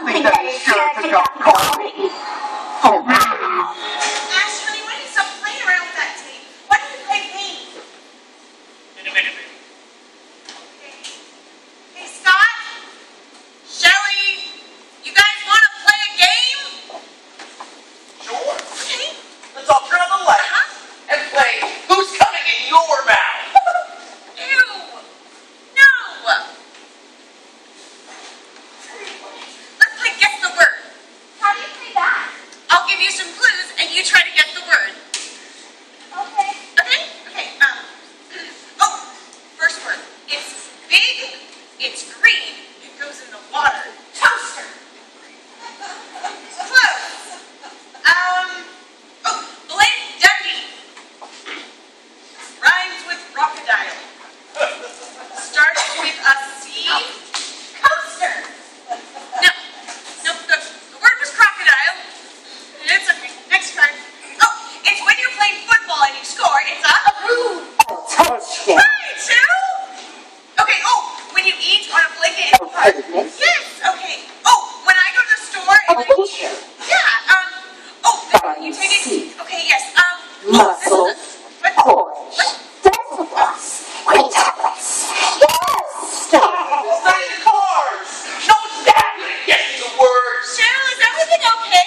something that is sure to come calling. Oh, wow. Ash, honey, why don't you stop playing around with that tape? Why don't you play games? In a minute, baby. Okay. Hey, Scott? Shelly? You guys want to play a game? Sure. Okay. Let's all turn on the light and play Who's Coming in Your Mouth? Ew. No. Let's play Guess the Word. How do you play that? I'll give you some clues and you try to guess the word. Okay. Okay? Okay. Oh, first word. It's big, it's green, it goes in the water. Toaster. Close. Blake Ducky. Rhymes with crocodile. Starts with a C. Coaster. No, the word was crocodile. It's okay. Next card. Oh, it's when you're playing football and you score. It's a Touchdown. right, two. Okay. Oh, when you eat on a blanket in the park. Yes. Okay. Oh, when I go to the store and yeah. You take it. Okay. Yes. Muscles. What? Porch. Decibels. Quintuplets. Yes. Stars. Study the cars. No dabbling guessing the words. Cheryl, is everything okay?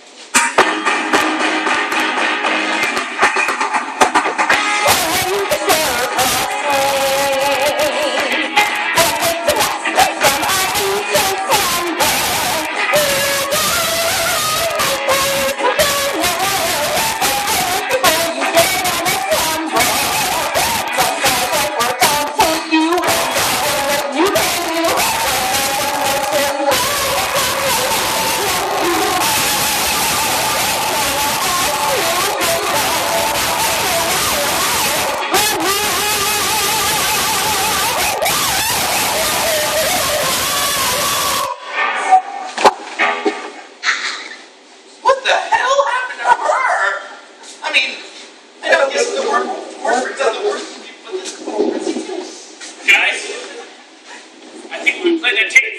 What the hell happened to her? I mean, I know guessing the word doesn't work if you put this Guys, I think we played that tape.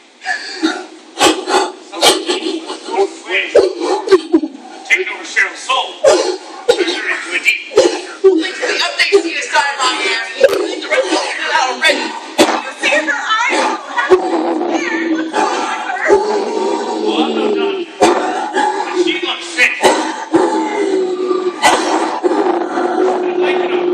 Taking over Cheryl's soul. Turns her into a demon. Thanks for the update, CSI Miami. The rest of it out already. You see her eyes? Well, I'm no doctor, but she looks sick. I'm waking up.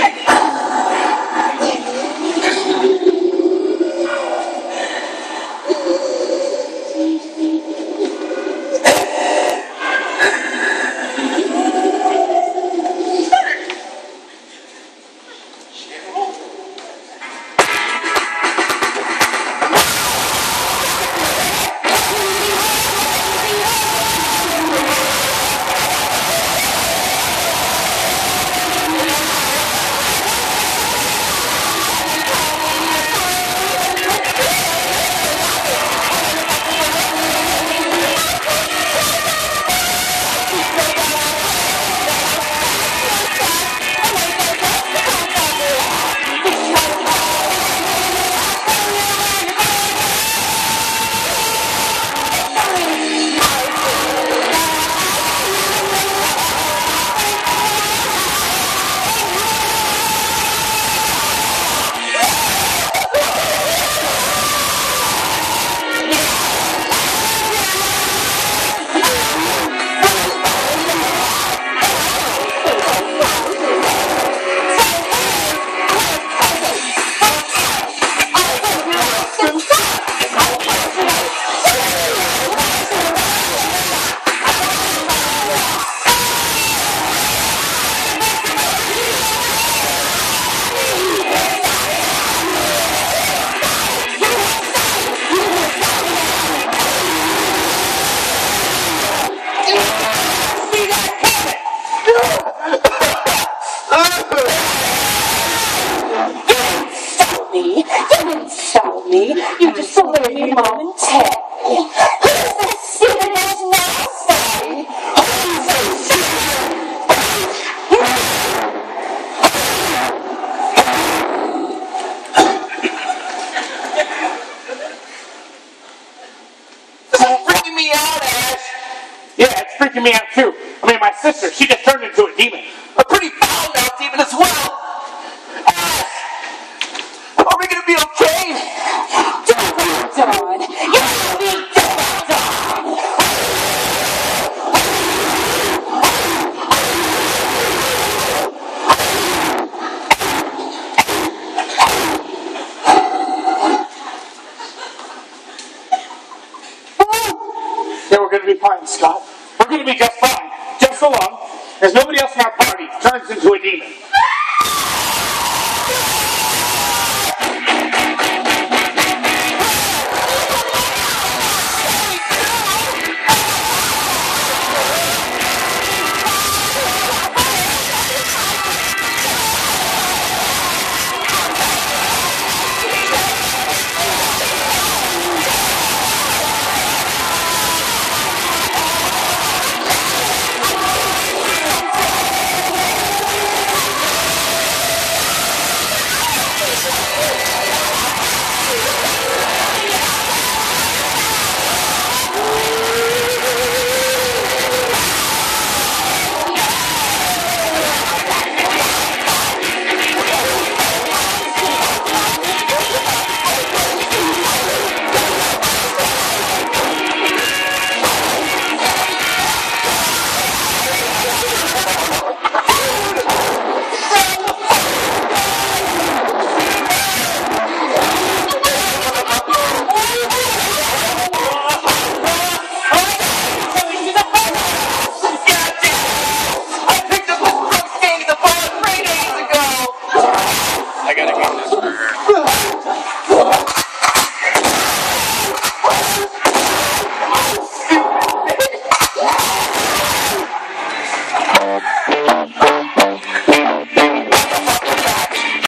You didn't stop me. You just delayed me momentarily. Who's the stupidest nasty? Who's the freaking me out, Ash. Yeah, it's freaking me out too. I mean, my sister, she just turned into a demon. A pretty foul-mouthed demon as well. Ash, are we gonna be okay? Don't worry, Dawn. You'll be dead, Dawn. Yeah, we're going to be fine, Scott. We're going to be just fine. Just so long as nobody else in our party turns into a demon.